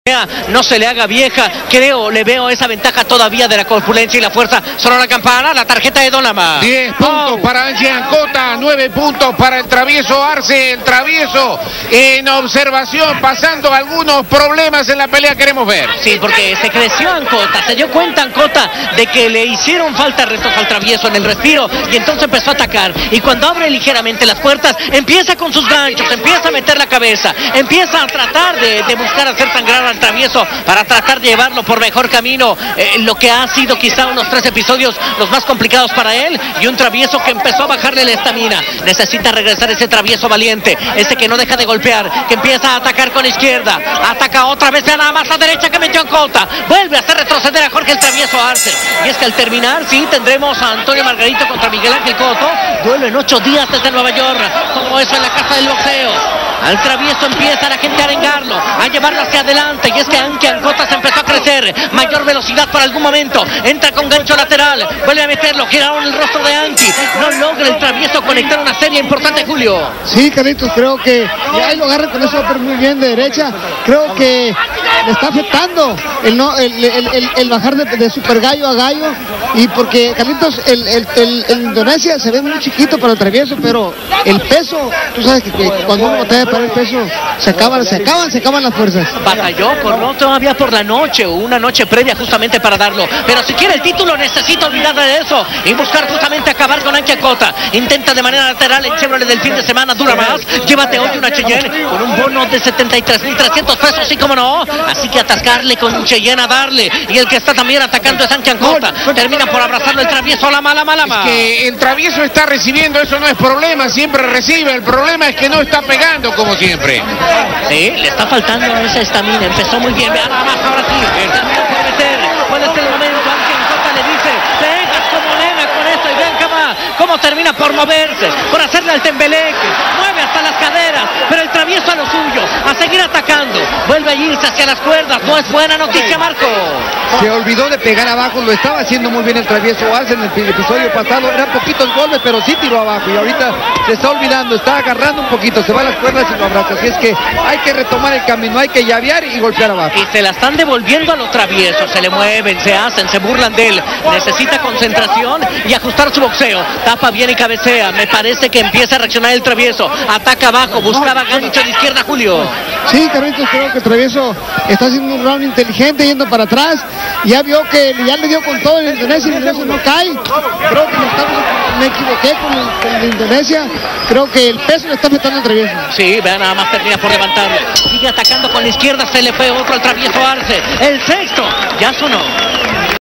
No se le haga vieja, le veo esa ventaja todavía de la corpulencia y la fuerza. Sonó la campana, la tarjeta de Donama. 10 puntos para Angie Ancota, 9 puntos para el travieso Arce. El travieso en observación, pasando algunos problemas en la pelea, queremos ver. Sí, porque se creció Ancota, se dio cuenta Ancota de que le hicieron falta restos al travieso en el respiro y entonces empezó a atacar. Y cuando abre ligeramente las puertas, empieza con sus ganchos, empieza a meter la cabeza, empieza a tratar de buscar hacer sangrar al travieso para tratar de llevarlo por mejor camino, lo que ha sido quizá unos 3 episodios los más complicados para él, y un travieso que empezó a bajarle la estamina. Necesita regresar ese travieso valiente, ese que no deja de golpear, que empieza a atacar con izquierda, ataca otra vez, nada más a derecha que metió Ancota, vuelve a hacer retroceder a Jorge el travieso Arce. Y es que al terminar, sí, tendremos a Antonio Margarito contra Miguel Ángel Cotto, duelo en 8 días desde Nueva York, todo eso en la casa del boxeo. Al travieso empieza la gente a arengarlo, a llevarlo hacia adelante, y es que Angie Ancota se empezó a crecer, mayor velocidad por algún momento, entra con gancho lateral, vuelve a meterlo, giraron el rostro de Angie, no logra el travieso conectar una serie importante, Julio. Sí, Carlitos, creo que ya lo agarra con eso muy bien de derecha, creo que le está afectando el bajar de super gallo a gallo, y porque Carlitos, el Indonesia se ve muy chiquito para el travieso, pero el peso, tú sabes que cuando uno batalla para el peso, se acaban las fuerzas. Batalló todavía por la noche, o una noche previa justamente para darlo, pero si quiere el título necesita olvidarse de eso y buscar justamente acabar con Angie Ancota. Intenta de manera lateral el Chevrolet del fin de semana, dura más, llévate hoy una Cheyenne con un bono de 73,300 pesos, sí como no, así que atascarle con un Cheyenne a darle, y el que está también atacando es Angie Ancota, termina por abrazarlo el travieso, la mala. Es que el travieso está recibiendo, eso no es problema, siempre recibe, el problema es que no está pegando como siempre. Sí, le está faltando esa estamina, empezó muy bien, vean nada más, ahora sí, termina por meter, puede ser el momento, Angie Ancota le dice, vengas como nena con esto, y vean cómo termina por moverse, por hacerle al tembeleque, mueve hasta las caderas, pero el travieso a lo suyo, a seguir atacando, vuelve a irse hacia las cuerdas, no es buena noticia, Marco. Se olvidó de pegar abajo, lo estaba haciendo muy bien el travieso Arce en el episodio pasado, eran poquitos golpes, pero sí tiró abajo, y ahorita se está olvidando, está agarrando un poquito, se va a las cuerdas y lo abraza, así es que hay que retomar el camino, hay que llavear y golpear abajo. Y se la están devolviendo a los traviesos, se le mueven, se hacen, se burlan de él, necesita concentración y ajustar su boxeo, tapa bien y cabecea, me parece que empieza a reaccionar el travieso, ataca abajo, buscaba gancho de izquierda, Julio. Sí, Carlitos, creo que el travieso está haciendo un round inteligente, yendo para atrás, ya vio que ya le dio con todo el Indonesia, y el Indonesia no cae, creo que me equivoqué con el Indonesia, creo que el peso le está afectando al travieso. Sí, vean, nada más termina por levantarlo, sigue atacando con la izquierda, se le fue otro al travieso Arce, el sexto, ya sonó.